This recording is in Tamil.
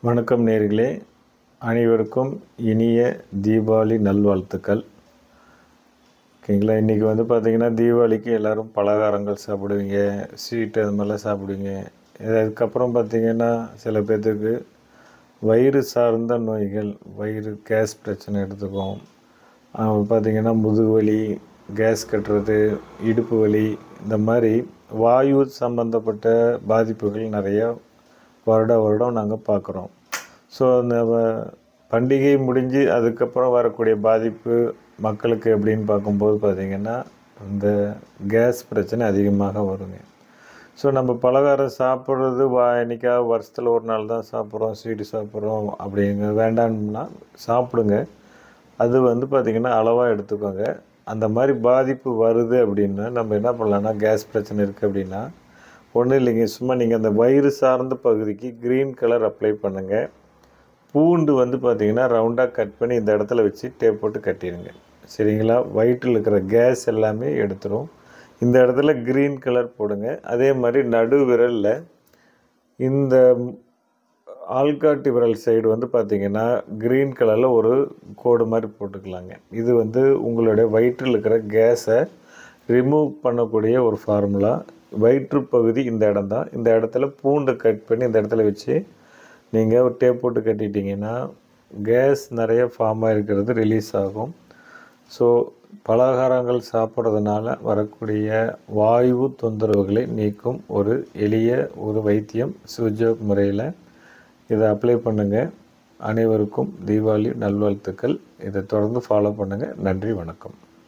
வணக்கம் நேயர்களே, அனைவருக்கும் இனிய தீபாவளி நல்வாழ்த்துக்கள். ஓகேங்களா. இன்றைக்கி பார்த்திங்கன்னா தீபாவளிக்கு எல்லோரும் பலகாரங்கள் சாப்பிடுவீங்க, ஸ்வீட்டு அது மாதிரிலாம் சாப்பிடுவீங்க. அதுக்கப்புறம் பார்த்திங்கன்னா சில பேர்த்துக்கு வயிறு சார்ந்த நோய்கள், வயிறு கேஸ் பிரச்சனை எடுத்துக்கும். பார்த்திங்கன்னா முதுகுவலி, கேஸ் கட்டுறது, இடுப்பு வலி, இந்த மாதிரி வாயு சம்பந்தப்பட்ட பாதிப்புகள் நிறையா வருடம் நாங்கள் பார்க்குறோம். ஸோ அந்த பண்டிகை முடிஞ்சு அதுக்கப்புறம் வரக்கூடிய பாதிப்பு மக்களுக்கு எப்படின்னு பார்க்கும்போது பார்த்திங்கன்னா இந்த கேஸ் பிரச்சனை அதிகமாக வருங்க. ஸோ நம்ம பலகாரம் சாப்பிட்றது என்றைக்காவது வருஷத்தில் ஒரு நாள் தான் சாப்பிட்றோம், ஸ்வீட்டு சாப்பிட்றோம் அப்படிங்க வேண்டாம்னா சாப்பிடுங்க. அது பார்த்திங்கன்னா அளவாக எடுத்துக்கோங்க. அந்த மாதிரி பாதிப்பு வருது அப்படின்னா நம்ம என்ன பண்ணலான்னா, கேஸ் பிரச்சனை இருக்குது அப்படின்னா ஒன்றும் இல்லைங்க, சும்மா நீங்கள் அந்த வயிறு சார்ந்த பகுதிக்கு க்ரீன் கலர் அப்ளை பண்ணுங்கள். பூண்டு பார்த்திங்கன்னா ரவுண்டாக கட் பண்ணி இந்த இடத்துல வச்சு டேப் போட்டு கட்டிடுங்க. சரிங்களா. வயிற்றில் இருக்கிற கேஸ் எல்லாமே எடுத்துரும். இந்த இடத்துல க்ரீன் கலர் போடுங்க. அதே மாதிரி நடு விரலில் இந்த ஆள்காட்டி விரல் சைடு பார்த்திங்கன்னா க்ரீன் கலரில் ஒரு கோடு மாதிரி போட்டுக்கலாங்க. இது உங்களுடைய வயிற்றில் இருக்கிற கேஸை ரிமூவ் பண்ணக்கூடிய ஒரு ஃபார்முலா. வயிற்று பகுதி இந்த இடம் தான். இந்த இடத்துல பூண்டை கட் பண்ணி இந்த இடத்துல வச்சு நீங்கள் ஒரு டேப் போட்டு கட்டிட்டிங்கன்னா கேஸ் நிறைய ஃபார்ம் ஆகிருக்கிறது ரிலீஸ் ஆகும். ஸோ பலகாரங்கள் சாப்பிட்றதுனால வரக்கூடிய வாயு தொந்தரவுகளை நீக்கும் ஒரு எளிய வைத்தியம் சுஜோக் முறையில் இதை அப்ளை பண்ணுங்கள். அனைவருக்கும் தீபாவளி நல்வாழ்த்துக்கள். இதை தொடர்ந்து ஃபாலோ பண்ணுங்கள். நன்றி, வணக்கம்.